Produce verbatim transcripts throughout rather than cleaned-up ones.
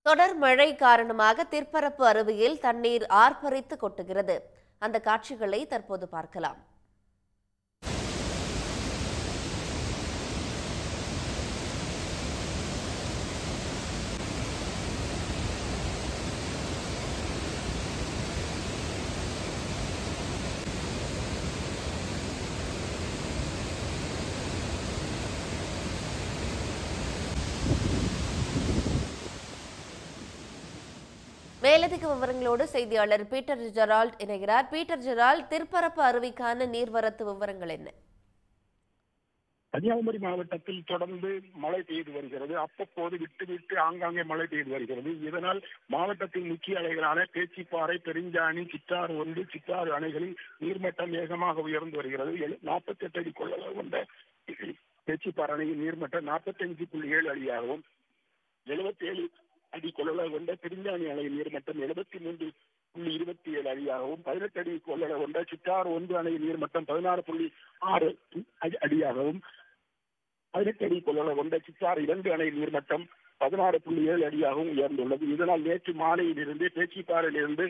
தொடர் மழை காரணமாக திற்பரப்பு அருவியில் தண்ணீர் ஆர்ப்பரித்து கொட்டுகிறது. அந்த காட்சிகளை தற்போது பார்க்கலாம். மேலதிக விவரங்களோடு செய்தியாளர் பீட்டர் ஜெரால்ட் இணைகிறார். பீட்டர் ஜெரால்ட், திற்பரப்பு அருவிக்கான நீர்வரத்து விவரங்கள் என்ன? கன்னியாகுமரி மாவட்டத்தில் தொடர்ந்து மழை பெய்து வருகிறது. அப்பப்போது விட்டு விட்டு ஆங்காங்கே மழை பெய்து வருகிறது. இதனால் மாவட்டத்தின் முக்கிய அணைகளான பேச்சிப்பாறை, பெருஞ்சாணி, சித்தாறு ஒன்று, சித்தாறு அணைகளில் நீர்மட்டம் வேகமாக உயர்ந்து வருகிறது. நாற்பத்தி எட்டு அடி கொள்ளளவு கொண்ட பேச்சிப்பாறை அணையின் நீர்மட்டம் நாற்பத்தி அஞ்சு புள்ளி ஏழு அடியாகவும், எழுபத்தி ஏழு அடி கொள்ளளவு கொண்ட பெருஞ்சாணி அணையின் நீர்மட்டம் எழுபத்தி மூன்று புள்ளி இருபத்தி ஏழு அடியாகவும், பதினெட்டு அடி கொள்ளளவு கொண்ட சித்தாறு ஒன்று அணையின் நீர்மட்டம் பதினாறு புள்ளி ஆறு அடியாகவும், பதினெட்டு அடி கொள்ளளவு கொண்ட சித்தாறு இரண்டு அணையின் நீர்மட்டம் பதினாறு புள்ளி ஏழு அடியாகவும் உயர்ந்துள்ளது. இதனால் நேற்று மாலையிலிருந்து பேச்சிப்பாறையிலிருந்து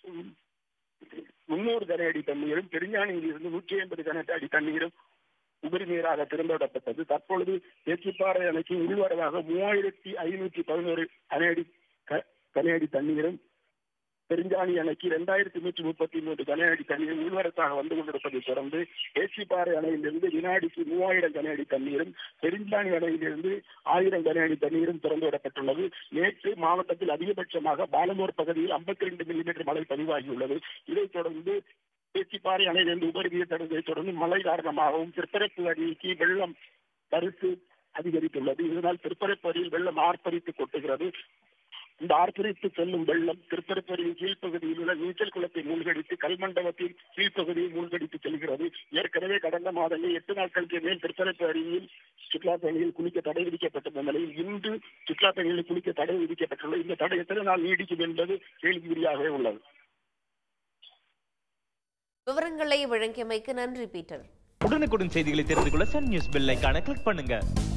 முன்னூறு கன அடி தண்ணீரும், பெருஞ்சாணியில் இருந்து நூற்றி ஐம்பது கன அடி தண்ணீரும் உபரி நீராக திறந்துவிடப்பட்டது. தற்பொழுது பேச்சிப்பாறை அணைக்கு உள்வரவாக மூவாயிரத்தி ஐநூற்றி பதினோரு கனஅடி கனஅடி தண்ணீரும், பெருஞ்சாணி அணைக்கு இரண்டாயிரத்தி நூற்றி முப்பத்தி மூன்று கன அடி தண்ணீரும் உள்வரத்தாக வந்து கொண்டிருப்பதை தொடர்ந்து பேச்சிப்பாறை அணையிலிருந்து வினாடிக்கு மூவாயிரம் கன அடி தண்ணீரும், பெருஞ்சாணி அணையிலிருந்து ஆயிரம் கன அடி தண்ணீரும் திறந்துவிடப்பட்டுள்ளது. நேற்று மாவட்டத்தில் அதிகபட்சமாக பாலமூர் பகுதியில் ஐம்பத்தி ரெண்டு மில்லிமீட்டர் மழை பதிவாகியுள்ளது. இதைத் தொடர்ந்து பேச்சிப்பாறை அணையிலிருந்து உபரி நீர் தடுப்பதை தொடர்ந்து மழை காரணமாகவும் திருப்பரப்பு அருவிக்கு வெள்ளம் கருத்து அதிகரித்துள்ளது. இதனால் திருப்பரப்பு அருவியில் வெள்ளம் ஆர்ப்பரித்து கொட்டுகிறது. இந்த ஆர்ப்பரித்து செல்லும் வெள்ளம் திருப்பரப்பு அருவியின் கீழ்ப்பகுதியில் உள்ள நீச்சல் குளத்தை மூழ்கடித்து கல்மண்டபத்தின் கீழ்ப்பகுதியை மூழ்கடித்து செல்கிறது. ஏற்கனவே கடந்த மாதங்களில் எட்டு நாட்களுக்கு மேல் திருப்பரப்பு அருவியில் சுற்றுலா பயணிகள் குளிக்க தடை விதிக்கப்பட்டுள்ள நிலையில் இன்று சுற்றுலா பயணிகள் குளிக்க தடை விதிக்கப்பட்டுள்ளது. இந்த தடை எத்தனை நாள் நீடிக்கும் என்பது கேள்விக்குறியாகவே உள்ளது. விவரங்களை வழங்கியமைக்கு நன்றி பீட்டர். உடனுக்குடன் செய்திகளை தெரிந்து கொள்ள சன் நியூஸ் பெல் ஐகானை கிளிக் பண்ணுங்க.